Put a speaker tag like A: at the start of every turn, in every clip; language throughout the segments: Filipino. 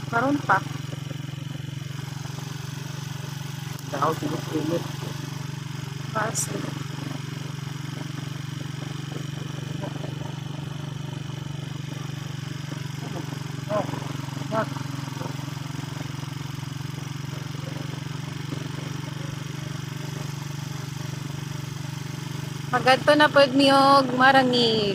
A: Karon pa.
B: Daw sinit-sinit.
A: Kasi.
B: Oh, yak.
A: Magadto na pod mi og marangig.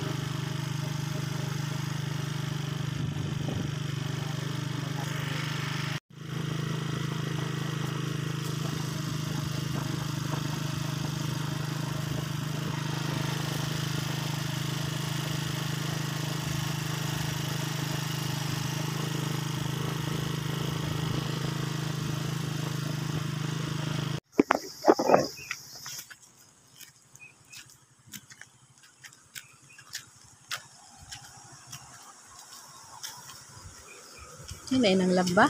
A: Sino nang laba?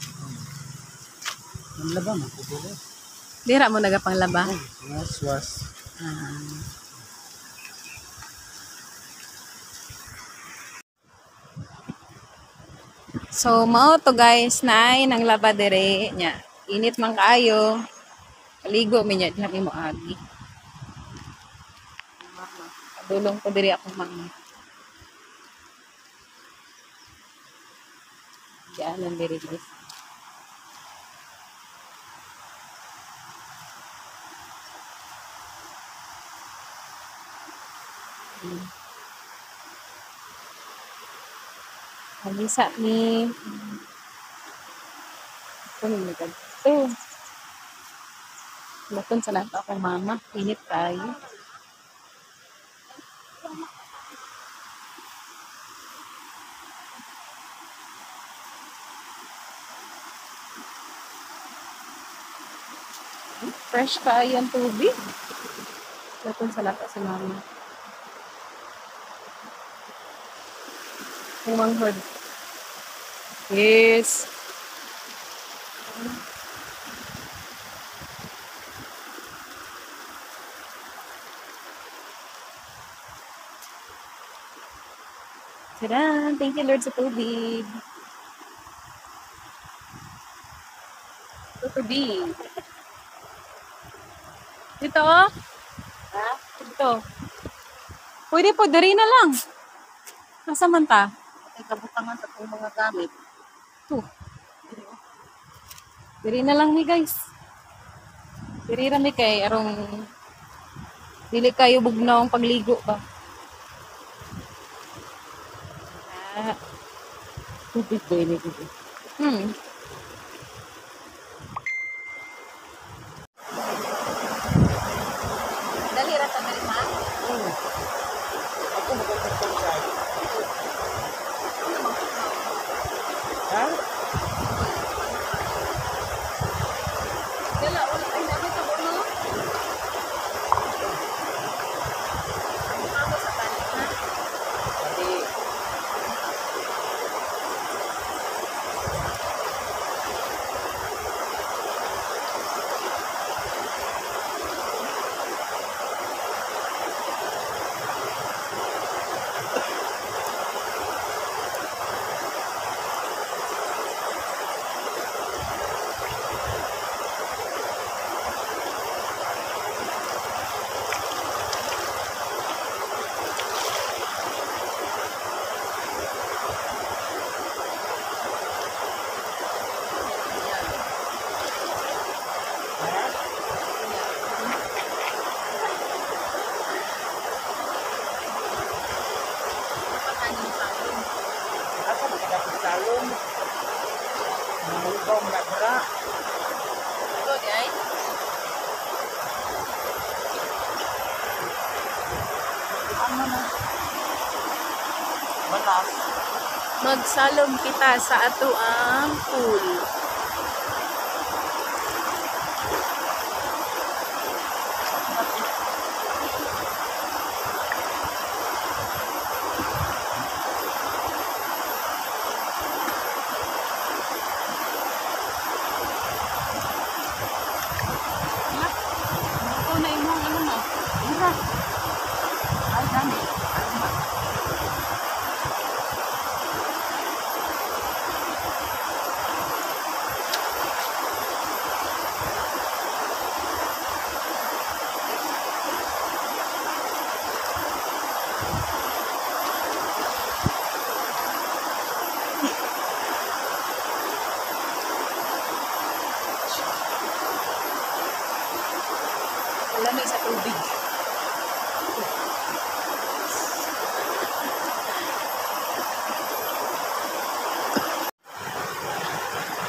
B: Ang laba man kubulo.
A: Dira mo nagapang laba.
B: Was.
A: Ah. So mao to guys, naay nang laba dire nya. Init man kaayo. Paligo mi nya diha mi moagi. Padulong ko diri akong mama. Dianan diri guys. Alisa ni kung nagadto. Laton sa nato akong mama, init tayo. Fresh kayo ang tubig. Laton sa nato si mama. Humanghod. Yes. Tada! Thank you Lord sa tubig. Ito tubig. Dito oh. Ha? Dito. Pwede po, dari na lang. Nasa man ta?
B: Ay kabutangan sa kong mga gamit.
A: Ito. Dari na lang ni guys. Dari rami kay arong dili kayo bugnaw ang pagligo ba. Ah.
B: Tubig ba ini dito?
A: Hmm. Dali ra ta dali ma.
B: Ako magkakasal. Ha?
A: Dala ulit ay nabi ta no. Ako sa tali ha.
B: Pati asa magkakasal salon. Mahulbaw mga dira.
A: Ito guys.
B: Ano na? Balas.
A: Magsalom kita sa ato ang pool. Ito na imong ano mo.
B: Ira. Ay dami.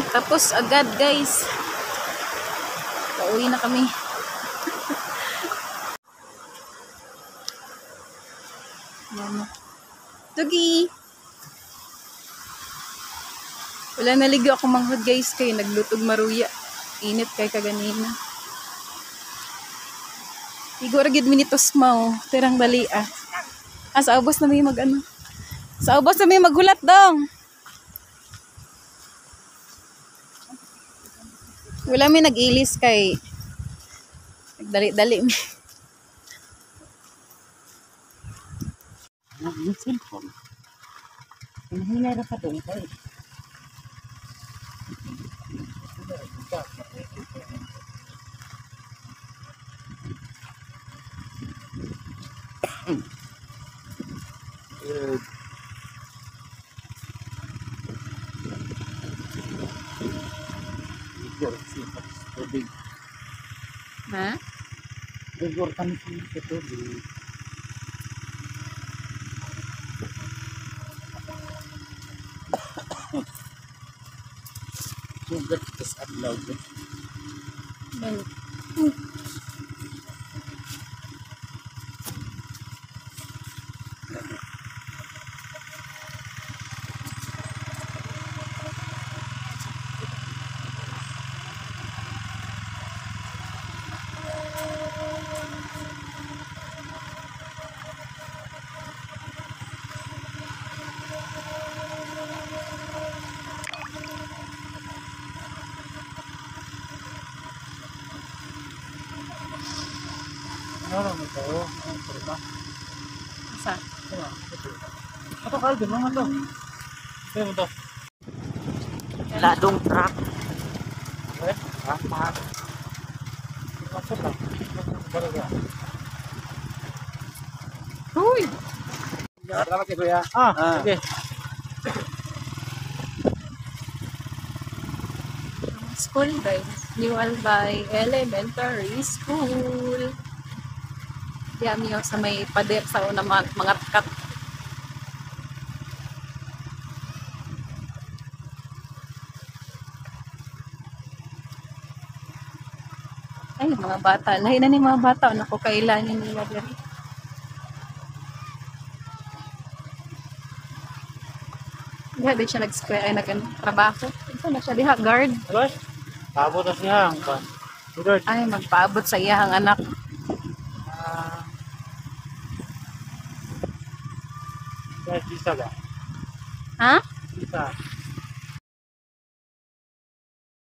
A: Tapos agad guys. Pauwi na kami. Mama. Tugi! Wala naligo ako manghod guys kay naglutog maruya. Init kay kaganina. Igor gid minitos mao, tirang dali ah. Sa ubos na may mag-ano. Sa ubos na may maghulat dong. Wala may nag-ilis kay nagdali-dali mi.
B: Yung cellphone. Hinahinay ra ka doon kay.
A: Ha?
B: Igor kami sa tubig. Sugat is adlaw.
A: Bal.
B: Ano lang ito? Ang problema.
A: Sa.
B: Ito kayo, din mga to. Ito mo to. Ladong truck. Eh? Ha? Mahal. Masok lang. Baraga.
A: Uy!
B: Salamat kay Kuya. Sige.
A: School guys. New Albay Elementary School. Yami yung sa may pader sa una mga kat. Ay, mga bata. Lahi na ni mga bata. Naku, kailangan nila diri. Diha, di siya nag-square ay nag-trabaho. Ito na siya diha, guard.
B: Alas? Pabot na siya. Good.
A: Ay, magpaabot sa iyahang anak.
B: Bisa ba?
A: Ha?
B: Bisa.